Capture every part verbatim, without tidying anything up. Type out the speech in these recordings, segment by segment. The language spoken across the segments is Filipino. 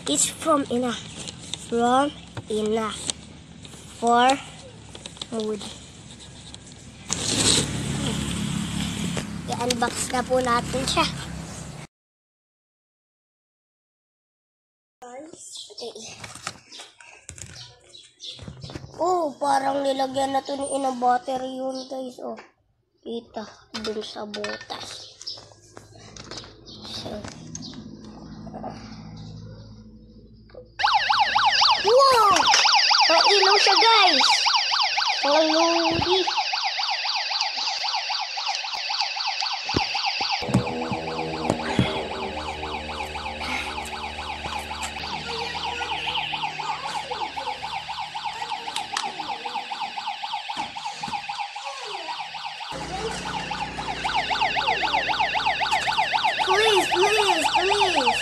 It's from Ina. From Ina. For wood. I-unbox na po natin siya. Okay. Oh, parang nilagyan na to ni Ina battery yun, guys. Oh, kita dun sa butas. So, wow! Nailaw siya, guys. Saludi. Please, please, please.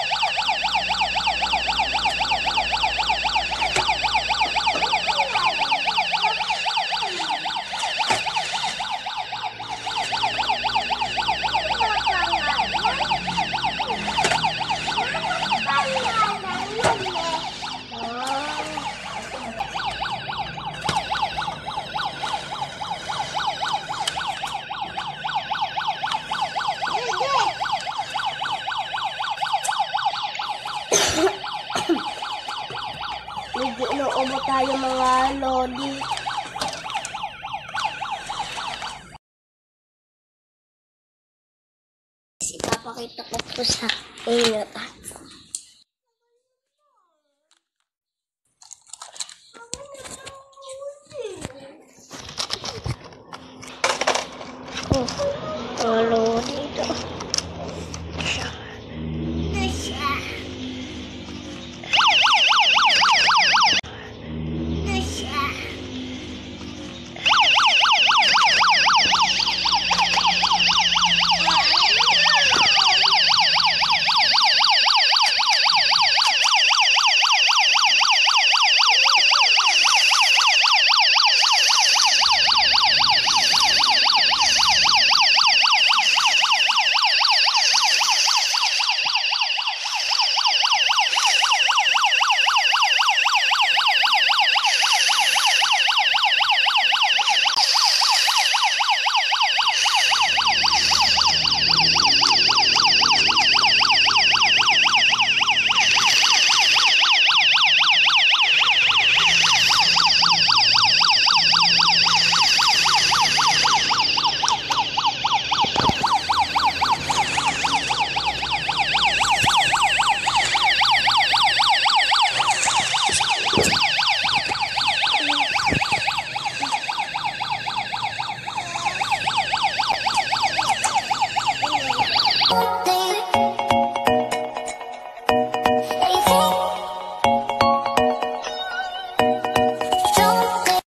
Medyo inoobo tayo mga lodi. Ipapakita ko po sa inyo.